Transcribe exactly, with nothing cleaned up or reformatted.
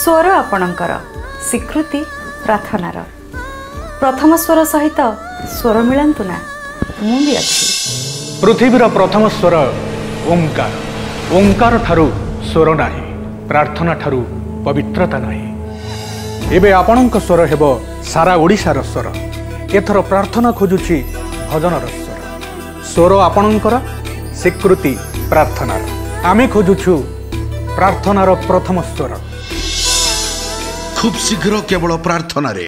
स्वर आपणकर स्वीकृति प्रार्थनार प्रथम स्वर सहित स्वर मिलंतु ना मु भी अच्छी। पृथ्वीर प्रथम स्वर ओंकार। ओंकार ठारू स्वर नाही, प्रार्थना ठारू पवित्रता नाही। एबे आपणक स्वर हेबो सारा ओडिशार स्वर। एथर प्रार्थना खोजुछि भजनर स्वर। स्वर आपणकर स्वीकृति प्रार्थनार। आमे खोजुछु प्रार्थनार प्रथम स्वर। खूब शीघ्र केवल प्रार्थना रे।